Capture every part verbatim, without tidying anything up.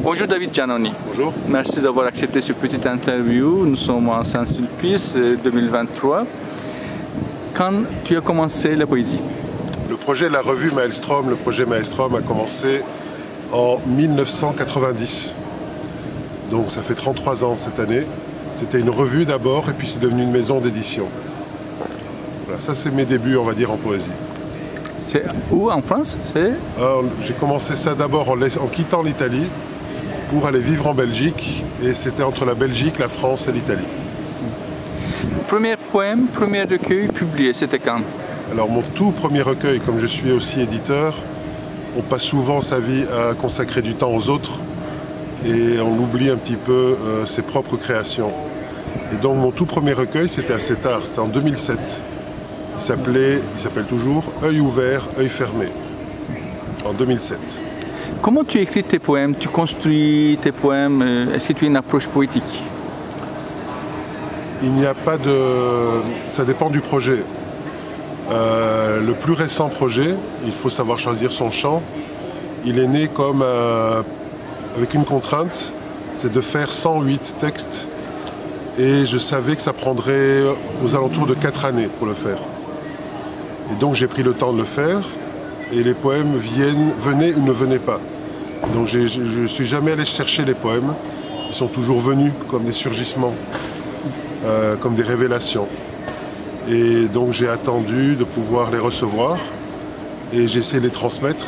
Bonjour David Giannoni. Bonjour. Merci d'avoir accepté cette petite interview. Nous sommes en Saint-Sulpice deux mille vingt-trois. Quand tu as commencé la poésie? Le projet La Revue Maelstrom, le projet Maelstrom a commencé en mille neuf cent quatre-vingt-dix. Donc ça fait trente-trois ans cette année. C'était une revue d'abord et puis c'est devenu une maison d'édition. Voilà, ça c'est mes débuts, on va dire, en poésie. C'est où en France? J'ai commencé ça d'abord en, en quittant l'Italie pour aller vivre en Belgique, et c'était entre la Belgique, la France et l'Italie. Premier poème, premier recueil publié, c'était quand? Alors mon tout premier recueil, comme je suis aussi éditeur, on passe souvent sa vie à consacrer du temps aux autres et on oublie un petit peu euh, ses propres créations. Et donc mon tout premier recueil, c'était assez tard, c'était en deux mille sept. Il s'appelait, il s'appelle toujours Œil ouvert, œil fermé, en deux mille sept. Comment tu écris tes poèmes? Tu construis tes poèmes? Est-ce que tu as une approche poétique? Il n'y a pas de... Ça dépend du projet. Euh, le plus récent projet, il faut savoir choisir son champ. Il est né comme euh, avec une contrainte, c'est de faire cent huit textes. Et je savais que ça prendrait aux alentours de quatre années pour le faire. Et donc j'ai pris le temps de le faire, et les poèmes viennent, venaient ou ne venaient pas. Donc je ne suis jamais allé chercher les poèmes, ils sont toujours venus comme des surgissements, euh, comme des révélations. Et donc j'ai attendu de pouvoir les recevoir, et j'ai essayé de les transmettre.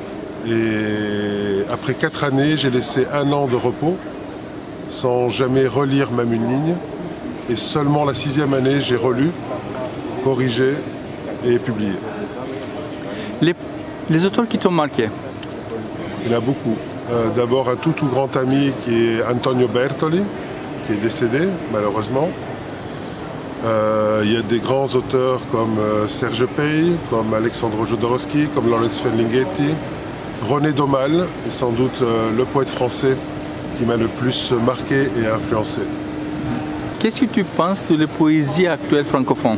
Et après quatre années, j'ai laissé un an de repos, sans jamais relire même une ligne. Et seulement la sixième année, j'ai relu, corrigé, et publié. Les, les auteurs qui t'ont marqué? Il y en a beaucoup. Euh, D'abord un tout tout grand ami qui est Antonio Bertoli, qui est décédé malheureusement. Euh, il y a des grands auteurs comme euh, Serge Pey, comme Alexandro Jodorowsky, comme Lawrence Ferlinghetti. René Daumal est sans doute euh, le poète français qui m'a le plus marqué et influencé. Qu'est-ce que tu penses de la poésie actuelle francophone?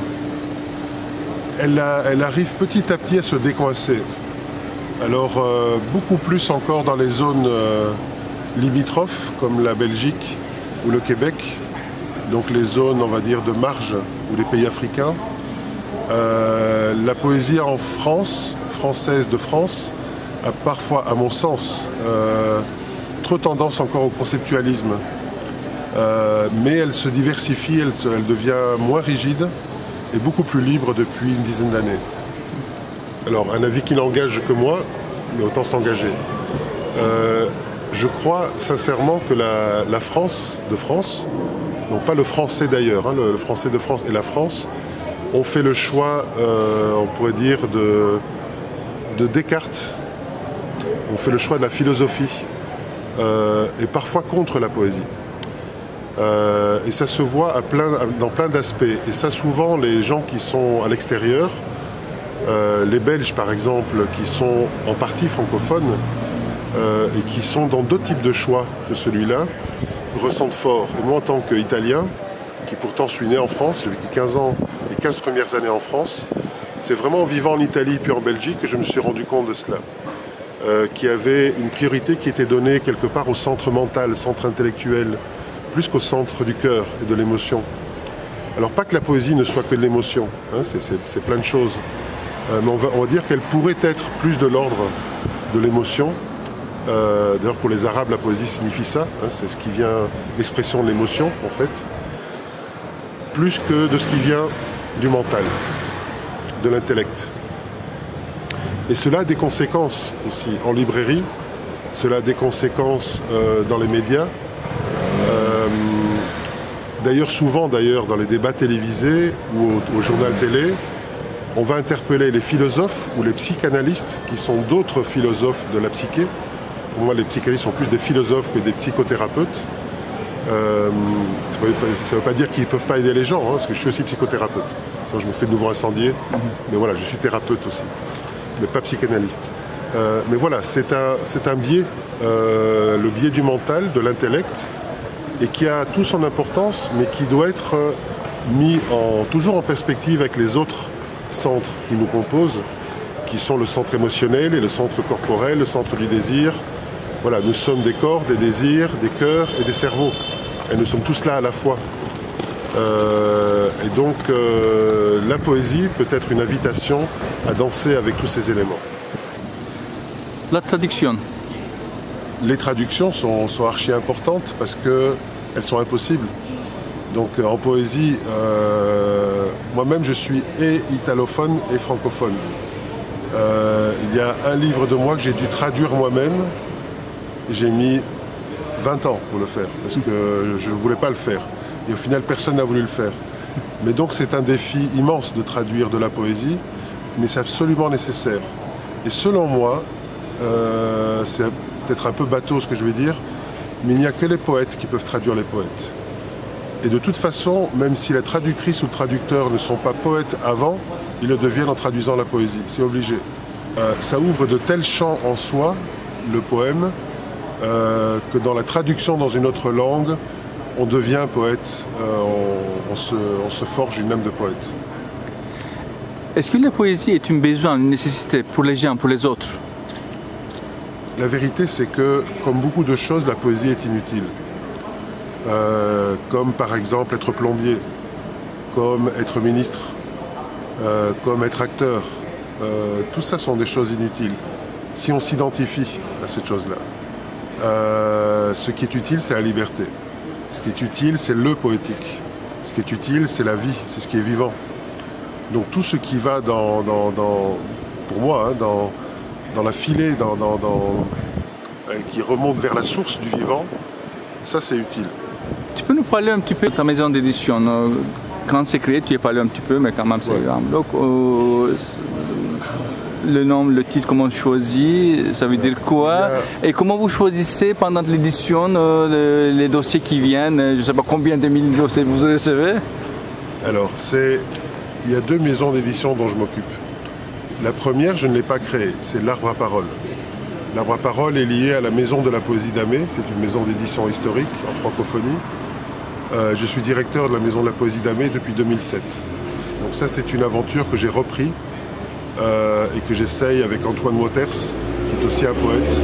Elle, a, elle arrive petit à petit à se décoincer. Alors euh, beaucoup plus encore dans les zones euh, limitrophes comme la Belgique ou le Québec, donc les zones, on va dire, de marge ou les pays africains. Euh, la poésie en France, française de France, a parfois, à mon sens, euh, trop tendance encore au conceptualisme. Euh, mais elle se diversifie, elle, elle devient moins rigide et beaucoup plus libre depuis une dizaine d'années. Alors, un avis qui n'engage que moi, mais autant s'engager. Euh, je crois sincèrement que la, la France de France, non pas le français d'ailleurs, hein, le, le français de France et la France, ont fait le choix, euh, on pourrait dire, de, de Descartes, ont fait le choix de la philosophie, euh, et parfois contre la poésie. Euh, et ça se voit à plein, dans plein d'aspects. Et ça, souvent, les gens qui sont à l'extérieur, euh, les Belges par exemple, qui sont en partie francophones euh, et qui sont dans d'autres types de choix que celui-là, ressentent fort. Et moi, en tant qu'Italien, qui pourtant suis né en France, j'ai vécu quinze ans, les quinze premières années en France, c'est vraiment en vivant en Italie puis en Belgique que je me suis rendu compte de cela. Euh, qu'il y avait une priorité qui était donnée quelque part au centre mental, centre intellectuel, plus qu'au centre du cœur et de l'émotion. Alors pas que la poésie ne soit que de l'émotion, hein, c'est plein de choses, euh, mais on va, on va dire qu'elle pourrait être plus de l'ordre de l'émotion. Euh, D'ailleurs pour les Arabes, la poésie signifie ça, hein, c'est ce qui vient, l'expression de l'émotion en fait, plus que de ce qui vient du mental, de l'intellect. Et cela a des conséquences aussi en librairie, cela a des conséquences euh, dans les médias. Euh, d'ailleurs, souvent d'ailleurs dans les débats télévisés ou au, au journal télé, on va interpeller les philosophes ou les psychanalystes qui sont d'autres philosophes de la psyché. Pour moi, les psychanalystes sont plus des philosophes que des psychothérapeutes. Euh, ça ne veut pas dire qu'ils ne peuvent pas aider les gens, hein, parce que je suis aussi psychothérapeute. Sinon, je me fais de nouveau incendier, mais voilà, je suis thérapeute aussi, mais pas psychanalyste. Euh, mais voilà, c'est un, c'est un biais, euh, le biais du mental, de l'intellect, et qui a tout son importance, mais qui doit être mis en, toujours en perspective avec les autres centres qui nous composent, qui sont le centre émotionnel et le centre corporel, le centre du désir, Voilà, nous sommes des corps, des désirs, des cœurs et des cerveaux. Et nous sommes tous là à la fois. Euh, et donc, euh, la poésie peut être une invitation à danser avec tous ces éléments. La traduction. Les traductions sont, sont archi importantes parce qu'elles sont impossibles. Donc euh, en poésie, euh, moi-même je suis et italophone et francophone. Euh, il y a un livre de moi que j'ai dû traduire moi-même. J'ai mis vingt ans pour le faire parce que je ne voulais pas le faire. Et au final, personne n'a voulu le faire. Mais donc c'est un défi immense de traduire de la poésie, mais c'est absolument nécessaire. Et selon moi, euh, c'est peut-être un peu bateau ce que je vais dire, mais il n'y a que les poètes qui peuvent traduire les poètes. Et de toute façon, même si la traductrice ou le traducteur ne sont pas poètes avant, ils le deviennent en traduisant la poésie, c'est obligé. Euh, ça ouvre de tels champs en soi, le poème, euh, que dans la traduction dans une autre langue, on devient poète, euh, on, on, se, on se forge une âme de poète. Est-ce que la poésie est un besoin, une nécessité pour les gens, pour les autres? La vérité, c'est que, comme beaucoup de choses, la poésie est inutile. Euh, comme par exemple être plombier, comme être ministre, euh, comme être acteur. Euh, tout ça sont des choses inutiles, si on s'identifie à cette chose-là. Euh, ce qui est utile, c'est la liberté. Ce qui est utile, c'est le poétique. Ce qui est utile, c'est la vie, c'est ce qui est vivant. Donc tout ce qui va dans, dans, dans pour moi, hein, dans, dans la filée, dans, dans, dans, qui remonte vers la source du vivant, ça c'est utile. Tu peux nous parler un petit peu de ta maison d'édition? Quand c'est créé, tu as parlé un petit peu, mais quand même c'est ouais. un bloc. Euh, le nom, le titre, comment on choisit, ça veut dire quoi? Et comment vous choisissez pendant l'édition euh, les, les dossiers qui viennent? Je ne sais pas combien de mille dossiers vous recevez? Alors, c'est, il y a deux maisons d'édition dont je m'occupe. La première, je ne l'ai pas créée, c'est l'Arbre à Parole. L'Arbre à Parole est lié à la Maison de la Poésie d'Amé, c'est une maison d'édition historique en francophonie. Euh, je suis directeur de la Maison de la Poésie d'Amé depuis deux mille sept. Donc ça, c'est une aventure que j'ai repris euh, et que j'essaye avec Antoine Waters, qui est aussi un poète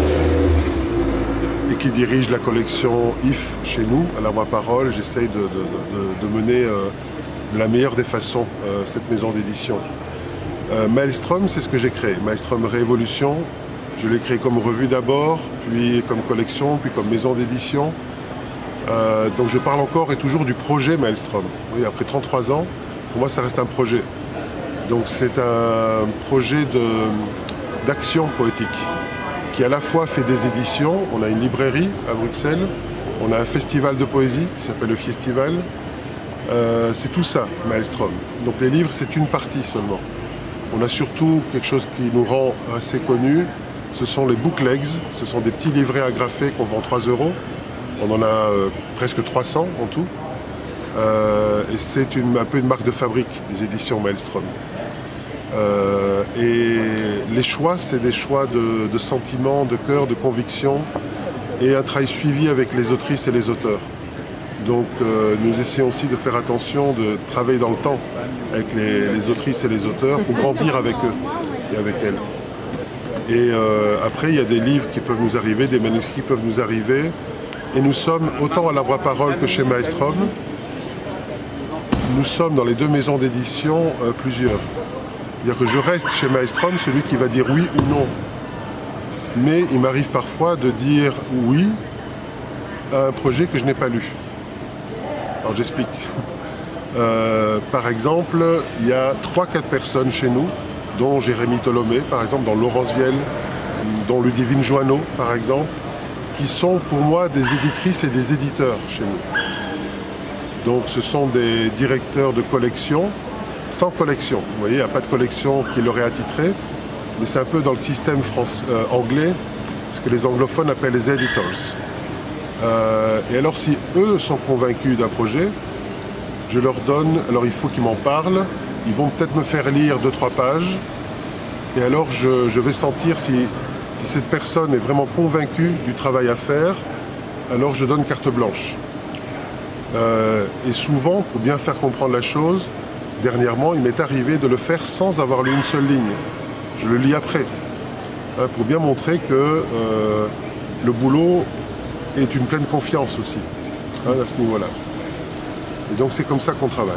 et qui dirige la collection I F chez nous, à l'Arbre à Parole. J'essaye de, de, de, de mener euh, de la meilleure des façons euh, cette maison d'édition. Euh, Maelstrom, c'est ce que j'ai créé. Maelstrom Révolution, je l'ai créé comme revue d'abord, puis comme collection, puis comme maison d'édition. Euh, donc je parle encore et toujours du projet Maelstrom. Oui, après trente-trois ans, pour moi ça reste un projet. Donc c'est un projet d'action poétique qui à la fois fait des éditions, on a une librairie à Bruxelles, on a un festival de poésie qui s'appelle le Festival. Euh, c'est tout ça, Maelstrom. Donc les livres, c'est une partie seulement. On a surtout quelque chose qui nous rend assez connus, ce sont les booklegs, ce sont des petits livrets agrafés qu'on vend trois euros. On en a euh, presque trois cents en tout. Euh, et c'est un peu une marque de fabrique des éditions Maelstrom. Euh, et les choix, c'est des choix de, de sentiments, de cœur, de conviction et un travail suivi avec les autrices et les auteurs. Donc euh, nous essayons aussi de faire attention, de travailler dans le temps avec les, les autrices et les auteurs pour grandir avec eux et avec elles. Et euh, après, il y a des livres qui peuvent nous arriver, des manuscrits peuvent nous arriver. Et nous sommes, autant à l'Arbre à Parole que chez Maelstrom, nous sommes dans les deux maisons d'édition euh, plusieurs. C'est-à-dire que je reste chez Maelstrom, celui qui va dire oui ou non. Mais il m'arrive parfois de dire oui à un projet que je n'ai pas lu. Alors j'explique. Euh, par exemple, il y a trois quatre personnes chez nous, dont Jérémy Tolomé, par exemple, dont Laurence Vielle, dont Ludivine Joanneau, par exemple, qui sont pour moi des éditrices et des éditeurs chez nous. Donc ce sont des directeurs de collection, sans collection. Vous voyez, il n'y a pas de collection qui leur est attitrée, mais c'est un peu dans le système France, euh, anglais, ce que les anglophones appellent les editors. Euh, et alors si eux sont convaincus d'un projet, je leur donne, alors il faut qu'ils m'en parlent, ils vont peut-être me faire lire deux trois pages, et alors je, je vais sentir si, si cette personne est vraiment convaincue du travail à faire, alors je donne carte blanche. Euh, et souvent, pour bien faire comprendre la chose, dernièrement, il m'est arrivé de le faire sans avoir lu une seule ligne. Je le lis après, hein, pour bien montrer que euh, le boulot est une pleine confiance aussi, hein, à ce niveau-là. Et donc c'est comme ça qu'on travaille.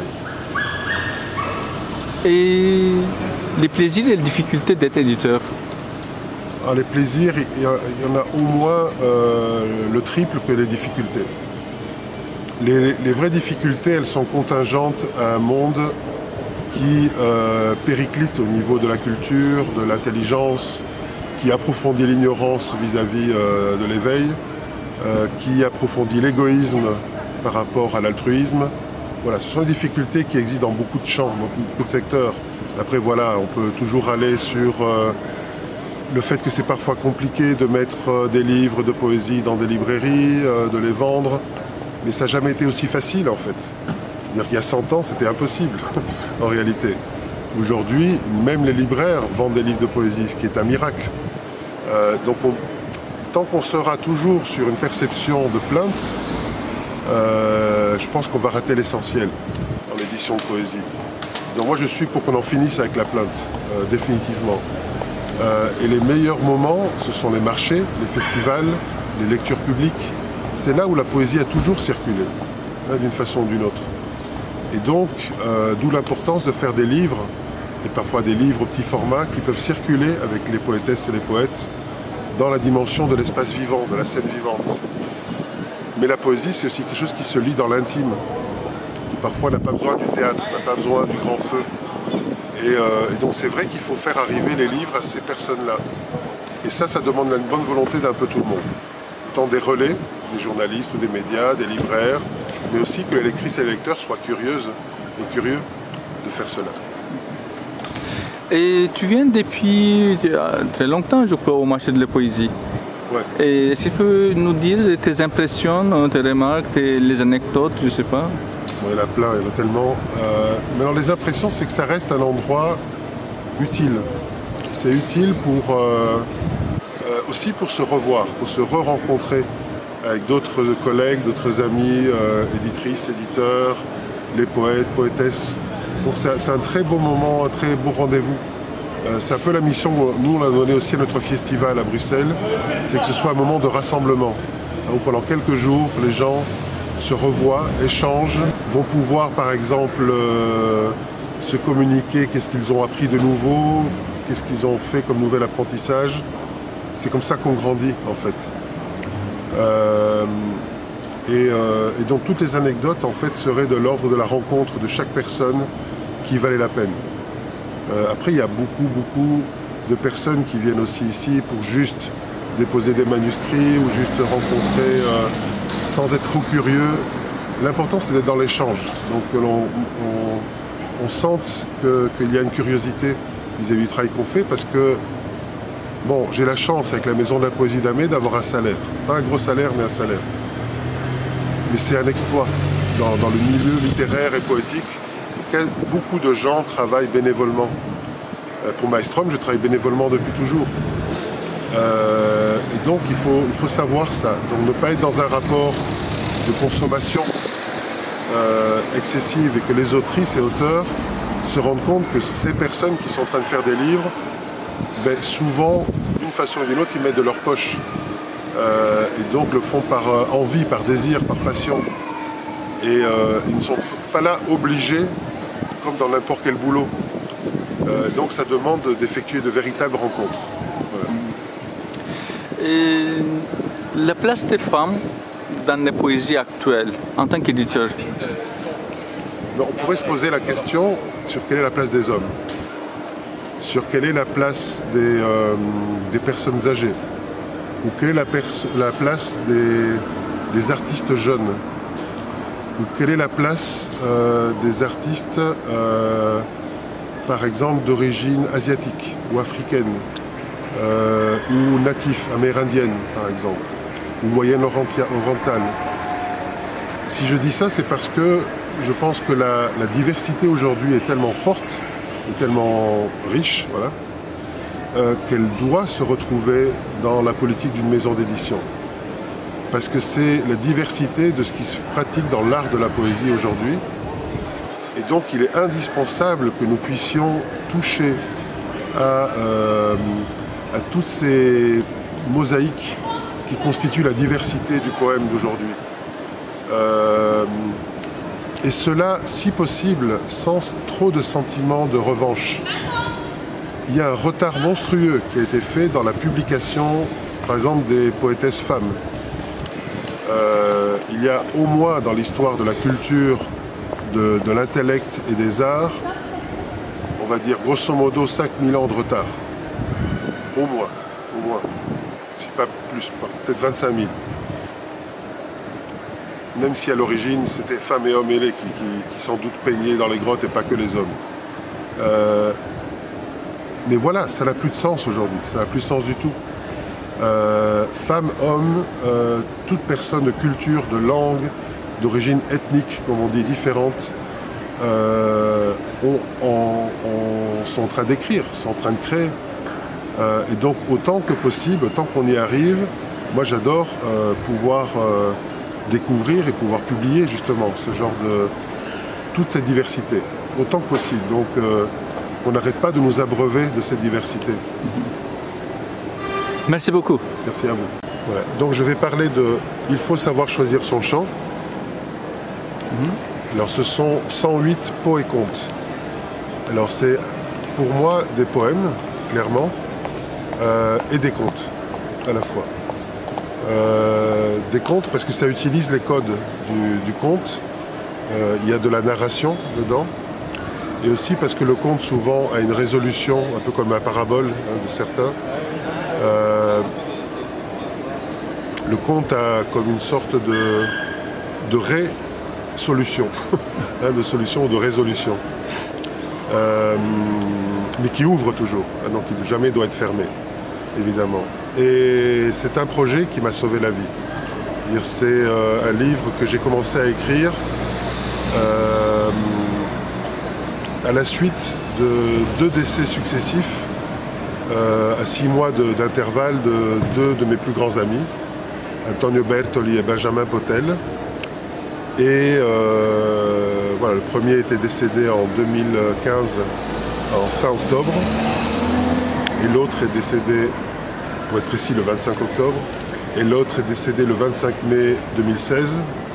Et les plaisirs et les difficultés d'être éditeur? Alors les plaisirs, il y en a au moins euh, le triple que les difficultés. Les, les vraies difficultés, elles sont contingentes à un monde qui euh, périclite au niveau de la culture, de l'intelligence, qui approfondit l'ignorance vis-à-vis euh, de l'éveil, euh, qui approfondit l'égoïsme par rapport à l'altruisme. Voilà, ce sont les difficultés qui existent dans beaucoup de champs, dans beaucoup de secteurs. Après, voilà, on peut toujours aller sur euh, le fait que c'est parfois compliqué de mettre euh, des livres de poésie dans des librairies, euh, de les vendre, mais ça n'a jamais été aussi facile en fait. C'est-à-dire qu'il y a cent ans, c'était impossible en réalité. Aujourd'hui, même les libraires vendent des livres de poésie, ce qui est un miracle. Euh, donc, on, tant qu'on sera toujours sur une perception de plainte, euh, je pense qu'on va rater l'essentiel en édition de poésie. Donc moi, je suis pour qu'on en finisse avec la plainte, euh, définitivement. Euh, et les meilleurs moments, ce sont les marchés, les festivals, les lectures publiques. C'est là où la poésie a toujours circulé, hein, d'une façon ou d'une autre. Et donc, euh, d'où l'importance de faire des livres, et parfois des livres au petit format, qui peuvent circuler avec les poétesses et les poètes dans la dimension de l'espace vivant, de la scène vivante. Mais la poésie, c'est aussi quelque chose qui se lit dans l'intime, qui parfois n'a pas besoin du théâtre, n'a pas besoin du grand feu. Et, euh, et donc c'est vrai qu'il faut faire arriver les livres à ces personnes-là. Et ça, ça demande une bonne volonté d'un peu tout le monde. Autant des relais, des journalistes ou des médias, des libraires, mais aussi que les lectrices et les lecteurs soient curieuses et curieux de faire cela. Et tu viens depuis très longtemps, je crois, au marché de la poésie. Ouais. Et est-ce que tu peux nous dire tes impressions, tes remarques, tes, les anecdotes, je ne sais pas? Bon, il y en a plein, il y en a tellement. Euh, mais alors les impressions, c'est que ça reste un endroit utile. C'est utile pour, euh, euh, aussi pour se revoir, pour se re-rencontrer avec d'autres collègues, d'autres amis, euh, éditrices, éditeurs, les poètes, poétesses. Donc c'est un très beau moment, un très beau rendez-vous. Euh, c'est un peu la mission que nous on a donnée aussi à notre festival à Bruxelles, c'est que ce soit un moment de rassemblement. Donc pendant quelques jours, les gens se revoient, échangent, vont pouvoir par exemple euh, se communiquer qu'est-ce qu'ils ont appris de nouveau, qu'est-ce qu'ils ont fait comme nouvel apprentissage. C'est comme ça qu'on grandit en fait. Euh, et, euh, et donc toutes les anecdotes en fait seraient de l'ordre de la rencontre de chaque personne qui valait la peine. Euh, après il y a beaucoup beaucoup de personnes qui viennent aussi ici pour juste déposer des manuscrits ou juste rencontrer euh, sans être trop curieux. L'important c'est d'être dans l'échange, donc que l'on on, on sente que, qu'il y a une curiosité vis-à-vis du travail qu'on fait parce que bon, j'ai la chance avec la Maison de la Poésie d'Amé d'avoir un salaire. Pas un gros salaire, mais un salaire. Mais c'est un exploit. Dans, dans le milieu littéraire et poétique, beaucoup de gens travaillent bénévolement. Euh, pour Maelstrom, je travaille bénévolement depuis toujours. Euh, et donc, il faut, il faut savoir ça. Donc, ne pas être dans un rapport de consommation euh, excessive et que les autrices et auteurs se rendent compte que ces personnes qui sont en train de faire des livres, ben, souvent, d'une façon ou d'une autre, ils mettent de leur poche. Euh, et donc le font par euh, envie, par désir, par passion. Et euh, ils ne sont pas là obligés, comme dans n'importe quel boulot. Euh, donc ça demande d'effectuer de véritables rencontres. Voilà. Et la place des femmes dans les poésies actuelles, en tant qu'éditeur? On pourrait se poser la question sur quelle est la place des hommes, sur quelle est la place des, euh, des personnes âgées, ou quelle est la, la place des, des artistes jeunes, ou quelle est la place euh, des artistes, euh, par exemple, d'origine asiatique ou africaine, euh, ou natifs, amérindienne, par exemple, ou moyenne-orientale. Si je dis ça, c'est parce que je pense que la, la diversité aujourd'hui est tellement forte, est tellement riche, voilà, euh, qu'elle doit se retrouver dans la politique d'une maison d'édition. Parce que c'est la diversité de ce qui se pratique dans l'art de la poésie aujourd'hui. Et donc il est indispensable que nous puissions toucher à, euh, à toutes ces mosaïques qui constituent la diversité du poème d'aujourd'hui. Euh, et cela, si possible, sans trop de sentiments de revanche. Il y a un retard monstrueux qui a été fait dans la publication, par exemple, des poétesses femmes. Euh, il y a au moins dans l'histoire de la culture, de, de l'intellect et des arts, on va dire grosso modo cinq mille ans de retard. Au moins, au moins. Si pas plus, peut-être vingt-cinq mille. Même si à l'origine c'était femmes et hommes ailés qui, qui, qui sans doute peignaient dans les grottes et pas que les hommes. Euh, mais voilà, ça n'a plus de sens aujourd'hui, ça n'a plus de sens du tout. Euh, femmes, hommes, euh, toute personne de culture, de langue, d'origine ethnique, comme on dit, différente, euh, on, on, on, sont en train d'écrire, sont en train de créer. Euh, et donc autant que possible, tant qu'on y arrive, moi j'adore euh, pouvoir euh, découvrir et pouvoir publier justement ce genre de... toute cette diversité, autant que possible. Donc euh, qu'on n'arrête pas de nous abreuver de cette diversité. Merci beaucoup. Merci à vous. Voilà. Donc je vais parler de « Il faut savoir choisir son chant ». Mm-hmm. Alors ce sont cent huit pots et contes. Alors c'est pour moi des poèmes, clairement, euh, et des contes à la fois. Euh, des contes parce que ça utilise les codes du, du conte. Euh, il y a de la narration dedans. Et aussi parce que le conte souvent a une résolution, un peu comme la parabole hein, de certains. Euh, le conte a comme une sorte de, de ré-solution, hein, de solution ou de résolution, euh, mais qui ouvre toujours, hein, donc qui jamais doit être fermé, évidemment. Et c'est un projet qui m'a sauvé la vie. C'est euh, un livre que j'ai commencé à écrire euh, à la suite de deux décès successifs. Euh, à six mois d'intervalle de, de deux de mes plus grands amis, Antonio Bertoli et Benjamin Potel. Et euh, voilà, le premier était décédé en deux mille quinze, en fin octobre, et l'autre est décédé, pour être précis, le vingt-cinq octobre, et l'autre est décédé le vingt-cinq mai deux mille seize.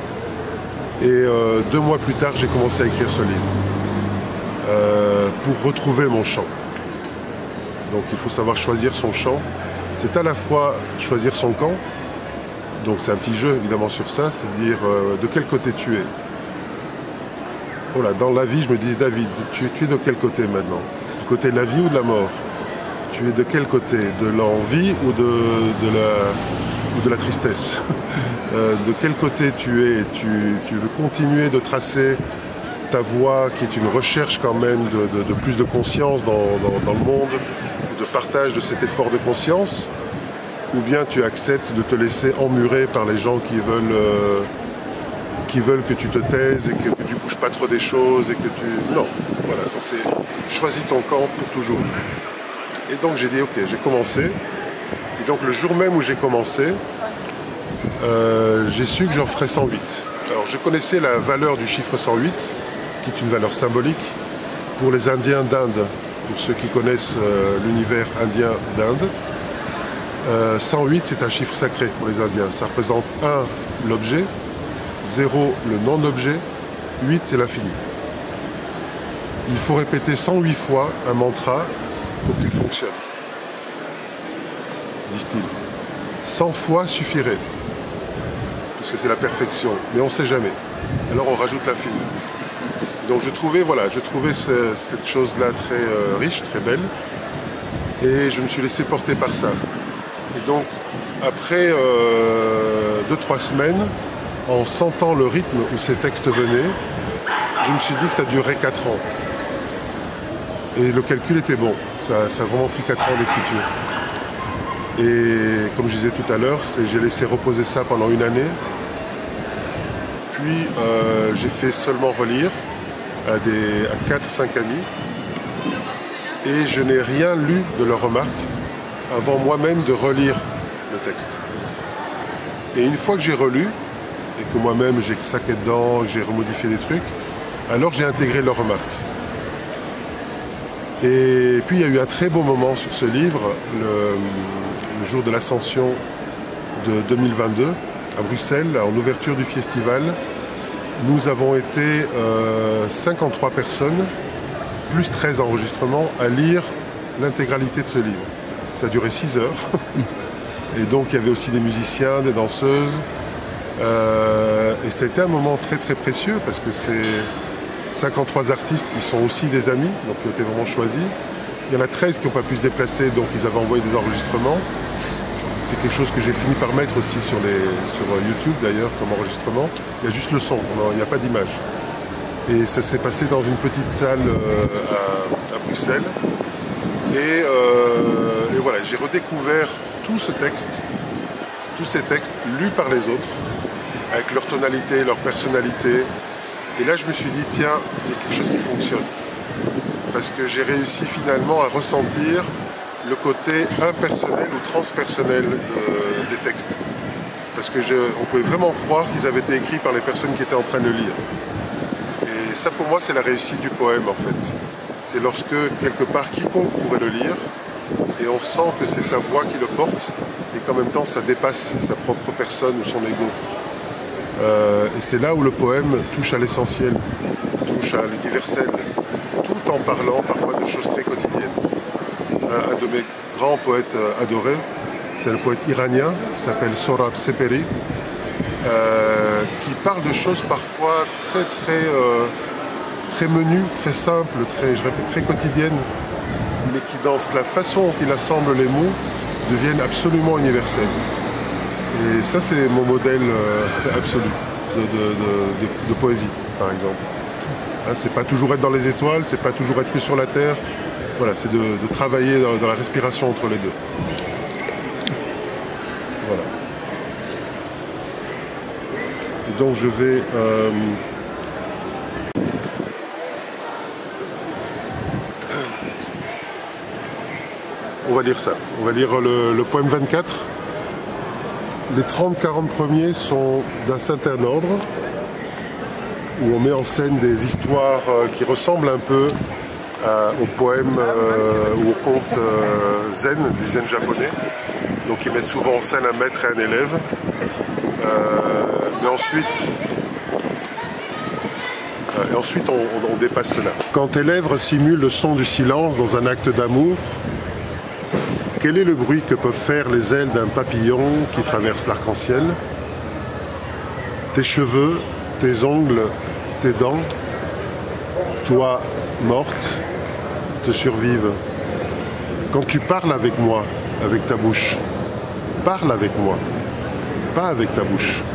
Et euh, deux mois plus tard, j'ai commencé à écrire ce livre, euh, pour retrouver mon chant. Donc il faut savoir choisir son chant. C'est à la fois choisir son camp, donc c'est un petit jeu évidemment sur ça, c'est dire euh, de quel côté tu es. Voilà, dans la vie, je me dis, David, tu, tu es de quel côté maintenant? Du côté de la vie ou de la mort? Tu es de quel côté? De l'envie ou de, de, la, ou de la tristesse? euh, De quel côté tu es? tu, tu veux continuer de tracer ta voie, qui est une recherche quand même de, de, de plus de conscience dans, dans, dans le monde, de partage de cet effort de conscience, ou bien tu acceptes de te laisser emmurer par les gens qui veulent, euh, qui veulent que tu te taises et que, que tu bouges pas trop des choses et que tu... Non, voilà, donc c'est choisis ton camp pour toujours. Et donc j'ai dit ok, j'ai commencé, et donc le jour même où j'ai commencé, euh, j'ai su que j'en ferais cent huit. Alors je connaissais la valeur du chiffre cent huit, qui est une valeur symbolique pour les Indiens d'Inde, pour ceux qui connaissent euh, l'univers indien d'Inde. Euh, cent huit, c'est un chiffre sacré pour les Indiens. Ça représente un, l'objet, zéro, le non-objet, huit, c'est l'infini. Il faut répéter cent huit fois un mantra pour qu'il fonctionne, disent-ils. cent fois suffirait, parce que c'est la perfection, mais on ne sait jamais. Alors on rajoute l'infini. Donc je trouvais, voilà, je trouvais ce, cette chose-là très euh, riche, très belle, et je me suis laissé porter par ça. Et donc, après euh, deux, trois semaines, en sentant le rythme où ces textes venaient, je me suis dit que ça durerait quatre ans. Et le calcul était bon, ça, ça a vraiment pris quatre ans d'écriture. Et comme je disais tout à l'heure, j'ai laissé reposer ça pendant une année. Puis euh, j'ai fait seulement relire à, des, à quatre cinq amis. Et je n'ai rien lu de leurs remarques avant moi-même de relire le texte. Et une fois que j'ai relu, et que moi-même j'ai saqué dedans, que j'ai remodifié des trucs, alors j'ai intégré leurs remarques. Et puis il y a eu un très beau moment sur ce livre, le, le jour de l'ascension de deux mille vingt-deux à Bruxelles, en ouverture du festival. Nous avons été euh, cinquante-trois personnes, plus treize enregistrements, à lire l'intégralité de ce livre. Ça a duré six heures. Et donc il y avait aussi des musiciens, des danseuses. Euh, et ça a été un moment très très précieux parce que c'est cinquante-trois artistes qui sont aussi des amis, donc qui ont été vraiment choisis. Il y en a treize qui n'ont pas pu se déplacer, donc ils avaient envoyé des enregistrements. C'est quelque chose que j'ai fini par mettre aussi sur, les, sur YouTube d'ailleurs comme enregistrement. Il y a juste le son, il n'y a pas d'image. Et ça s'est passé dans une petite salle euh, à, à Bruxelles. Et, euh, et voilà, j'ai redécouvert tout ce texte, tous ces textes lus par les autres, avec leur tonalité, leur personnalité. Et là je me suis dit, tiens, il y a quelque chose qui fonctionne. Parce que j'ai réussi finalement à ressentir le côté impersonnel ou transpersonnel de, des textes. Parce que je, on pouvait vraiment croire qu'ils avaient été écrits par les personnes qui étaient en train de le lire. Et ça pour moi c'est la réussite du poème en fait. C'est lorsque quelque part quiconque pourrait le lire et on sent que c'est sa voix qui le porte et qu'en même temps ça dépasse sa propre personne ou son ego. Euh, et c'est là où le poème touche à l'essentiel, touche à l'universel, tout en parlant parfois de choses très quotidiennes. Un de mes grands poètes adorés, c'est le poète iranien qui s'appelle Sohrab Sepehri, euh, qui parle de choses parfois très très euh, très menues, très simples, très, je répète, très quotidiennes, mais qui dans la façon dont il assemble les mots deviennent absolument universels. Et ça c'est mon modèle euh, absolu de, de, de, de, de poésie, par exemple. Hein, c'est pas toujours être dans les étoiles, c'est pas toujours être que sur la terre. Voilà, c'est de, de travailler dans, dans la respiration entre les deux. Voilà. Et donc je vais... Euh, on va lire ça. On va lire le, le poème vingt-quatre. Les trente quarante premiers sont d'un certain ordre, où on met en scène des histoires qui ressemblent un peu Euh, au poème euh, ou au conte euh, zen, du zen japonais. Donc ils mettent souvent en scène un maître et un élève. Euh, mais ensuite, euh, et ensuite on, on, on dépasse cela. Quand tes lèvres simulent le son du silence dans un acte d'amour, quel est le bruit que peuvent faire les ailes d'un papillon qui traverse l'arc-en-ciel? Tes cheveux, tes ongles, tes dents, toi morte, te survivent. Quand tu parles avec moi, avec ta bouche, parle avec moi, pas avec ta bouche.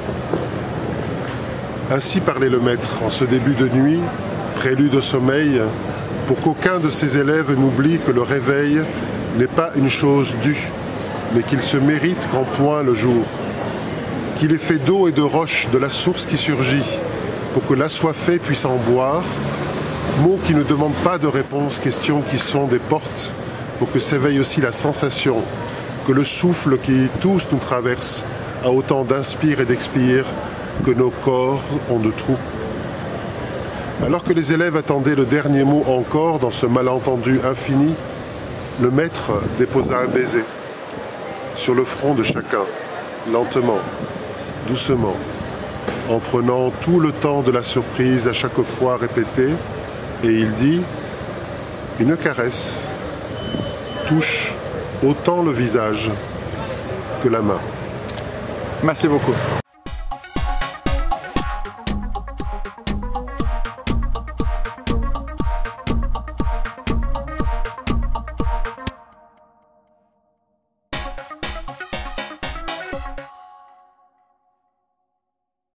Ainsi parlait le maître en ce début de nuit, prélude au sommeil, pour qu'aucun de ses élèves n'oublie que le réveil n'est pas une chose due, mais qu'il se mérite qu'en point le jour, qu'il est fait d'eau et de roche de la source qui surgit, pour que l'assoiffé puisse en boire. Mots qui ne demandent pas de réponse, questions qui sont des portes pour que s'éveille aussi la sensation que le souffle qui tous nous traverse a autant d'inspire et d'expire que nos corps ont de trous. Alors que les élèves attendaient le dernier mot encore dans ce malentendu infini, le maître déposa un baiser sur le front de chacun, lentement, doucement, en prenant tout le temps de la surprise à chaque fois répétée. Et il dit, une caresse touche autant le visage que la main. Merci beaucoup.